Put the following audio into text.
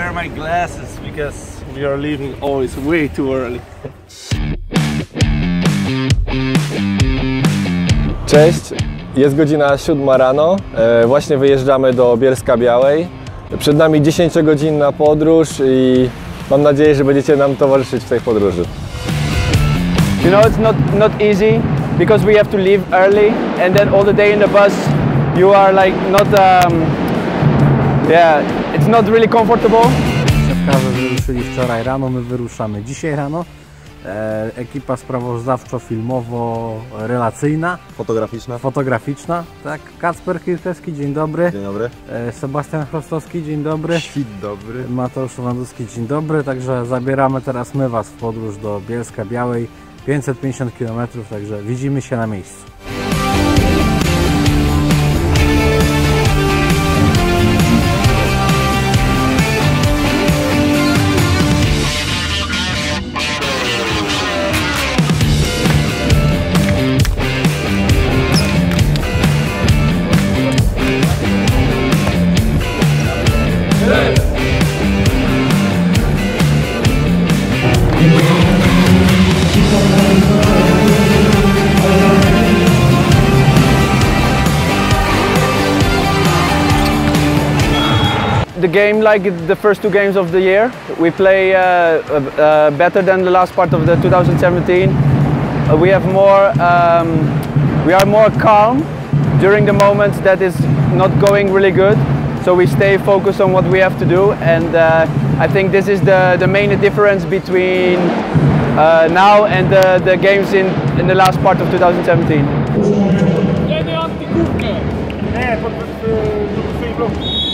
wear my glasses because we are leaving always way too early. Cześć, jest godzina 7 rano, właśnie wyjeżdżamy do Bielska-Białej. Przed nami 10-godzinna podróż i mam nadzieję, że będziecie nam towarzyszyć w tej podróży. You know, it's not easy because we have to leave early and then all the day in the bus you are like not yeah, it's not really comfortable. Szefkarze wyruszyli wczoraj rano, my wyruszamy dzisiaj rano. Ekipa sprawozdawczo-filmowo-relacyjna. Fotograficzna, tak. Kacper Kirkowski, dzień dobry. Dzień dobry. Sebastian Chrostowski, dzień dobry. Świt dobry. Mateusz Lewandowski, dzień dobry. Także zabieramy teraz my Was w podróż do Bielska-Białej. 550 km, także widzimy się na miejscu. The game, like the first two games of the year, we play better than the last part of the 2017. We have more, we are more calm during the moments that is not going really good. So we stay focused on what we have to do, and I think this is the main difference between now and the games in the last part of 2017. Nie, antykówkę! Nie, pod bloku.